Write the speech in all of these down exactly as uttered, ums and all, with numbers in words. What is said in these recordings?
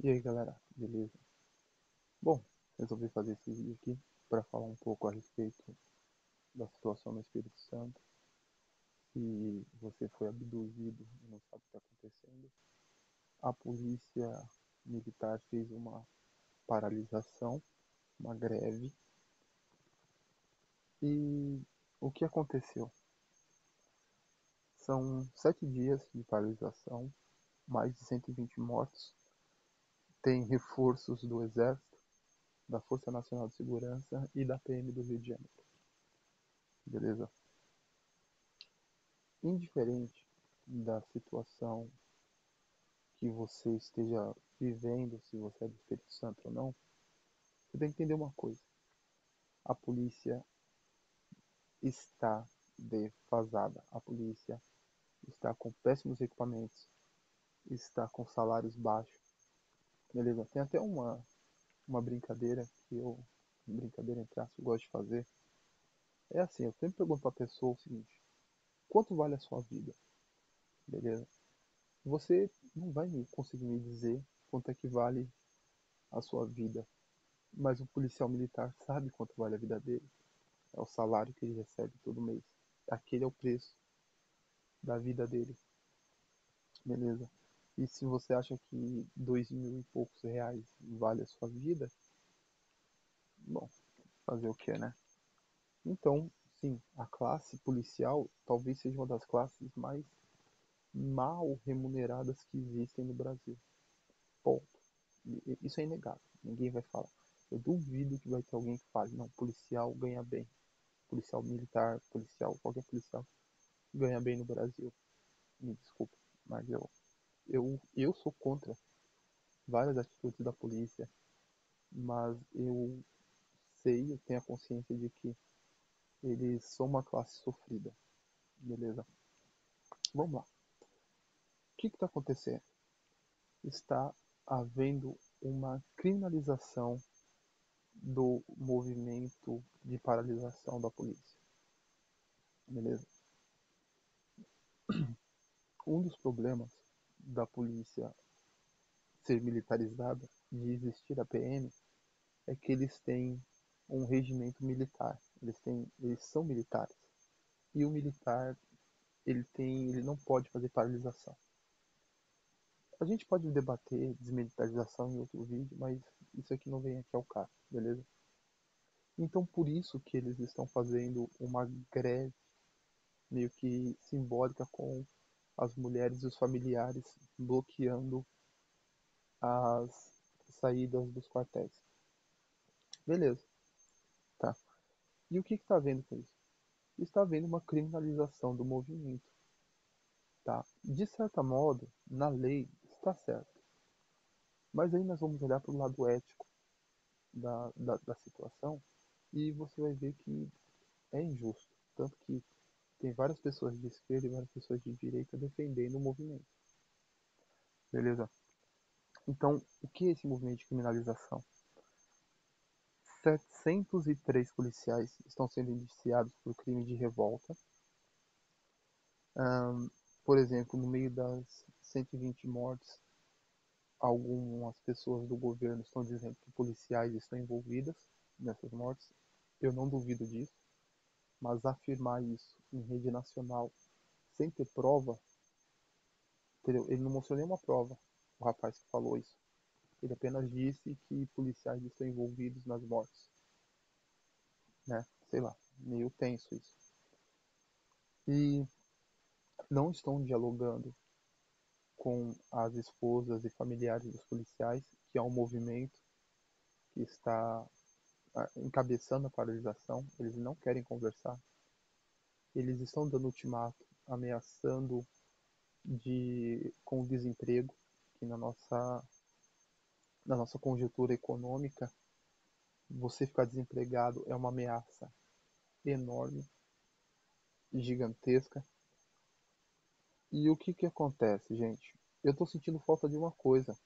E aí galera, beleza? Bom, resolvi fazer esse vídeo aqui para falar um pouco a respeito da situação no Espírito Santo. Se você foi abduzido e não sabe o que está acontecendo, a polícia militar fez uma paralisação, uma greve. E o que aconteceu? São sete dias de paralisação, mais de cento e vinte mortos, tem reforços do Exército, da Força Nacional de Segurança e da P M do Rio de Janeiro. Beleza? Indiferente da situação que você esteja vivendo, se você é do Espírito Santo ou não, você tem que entender uma coisa. A polícia está defasada. A polícia está com péssimos equipamentos, está com salários baixos. Beleza? Tem até uma, uma brincadeira que eu, brincadeira entre aspas, eu gosto de fazer. É assim, eu sempre pergunto para a pessoa o seguinte: quanto vale a sua vida? Beleza? Você não vai me conseguir me dizer quanto é que vale a sua vida, mas o policial militar sabe quanto vale a vida dele. É o salário que ele recebe todo mês. Aquele é o preço da vida dele. Beleza? E se você acha que dois mil e poucos reais vale a sua vida, bom, fazer o que, né? Então, sim, a classe policial talvez seja uma das classes mais mal remuneradas que existem no Brasil. Ponto. Isso é inegável. Ninguém vai falar. Eu duvido que vai ter alguém que fale, não, policial ganha bem. Policial militar, policial, qualquer policial ganha bem no Brasil. Me desculpa, mas eu, eu, eu sou contra várias atitudes da polícia, mas eu sei, eu tenho a consciência de que eles são uma classe sofrida, beleza? Vamos lá. O que está acontecendo? Está havendo uma criminalização do movimento de paralisação da polícia, beleza? Um dos problemas da polícia ser militarizada, de existir a P M, é que eles têm um regimento militar. Eles têm, eles são militares. E o militar, ele tem, ele não pode fazer paralisação. A gente pode debater desmilitarização em outro vídeo, mas isso aqui não vem aqui ao caso, beleza? Então por isso que eles estão fazendo uma greve meio que simbólica com as mulheres e os familiares bloqueando as saídas dos quartéis. Beleza, tá. E o que está havendo com isso? Está havendo uma criminalização do movimento. Tá? De certo modo, na lei está certo. Mas aí nós vamos olhar para o lado ético da, da, da situação e você vai ver que é injusto. Tanto que tem várias pessoas de esquerda e várias pessoas de direita defendendo o movimento. Beleza? Então, o que é esse movimento de criminalização? setecentos e três policiais estão sendo indiciados por crime de revolta. Um, por exemplo, no meio das cento e vinte mortes, algumas pessoas do governo estão dizendo que policiais estão envolvidas nessas mortes. Eu não duvido disso, mas afirmar isso em rede nacional sem ter prova, entendeu? Ele não mostrou nenhuma prova, o rapaz que falou isso. Ele apenas disse que policiais estão envolvidos nas mortes, né? Sei lá, meio tenso isso. E não estão dialogando com as esposas e familiares dos policiais, que é um movimento que está encabeçando a paralisação. Eles não querem conversar. Eles estão dando ultimato, ameaçando de com desemprego, que na nossa na nossa conjuntura econômica, você ficar desempregado é uma ameaça enorme, gigantesca. E o que que acontece, gente? Eu estou sentindo falta de uma coisa: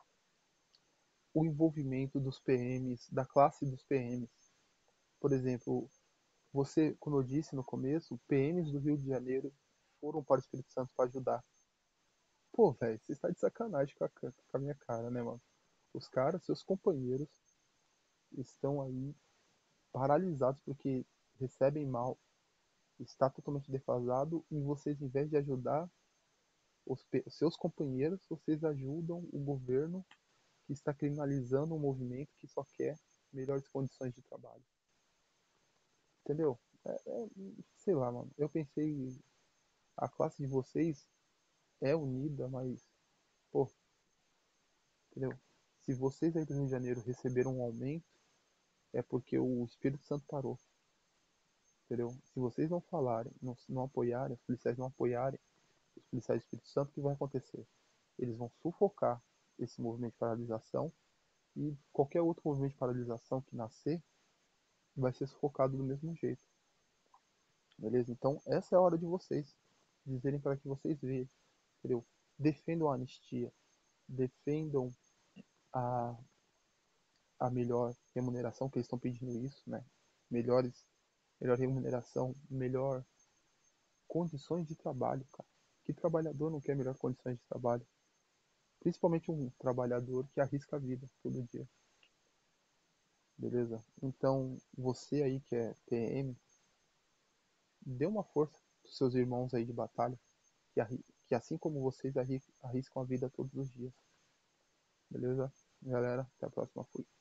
o envolvimento dos P Ms, da classe dos P Ms. Por exemplo, você, como eu disse no começo, P Ms do Rio de Janeiro foram para o Espírito Santo para ajudar. Pô, velho, você está de sacanagem com a, com a minha cara, né, mano? Os caras, seus companheiros, estão aí paralisados porque recebem mal, está totalmente defasado e vocês, em vez de ajudar os, os seus companheiros, vocês ajudam o governo que está criminalizando um movimento que só quer melhores condições de trabalho. Entendeu? É, é, sei lá, mano. Eu pensei, a classe de vocês é unida, mas, pô, entendeu? Se vocês aí do Rio de Janeiro receberam um aumento, é porque o Espírito Santo parou, entendeu? Se vocês não falarem, não, não apoiarem, os policiais não apoiarem, os policiais do Espírito Santo, o que vai acontecer? Eles vão sufocar esse movimento de paralisação e qualquer outro movimento de paralisação que nascer vai ser sufocado do mesmo jeito, beleza? Então, essa é a hora de vocês dizerem para que vocês vejam, entendeu? Defendam a anistia, defendam a, a melhor remuneração, que eles estão pedindo isso, né? Melhores, melhor remuneração, melhor condições de trabalho, cara. Que trabalhador não quer melhor condições de trabalho? Principalmente um trabalhador que arrisca a vida todo dia, beleza? Então, você aí que é P M, dê uma força pros seus irmãos aí de batalha, que, arri- que assim como vocês arri- arriscam a vida todos os dias, beleza? Galera, até a próxima. Fui.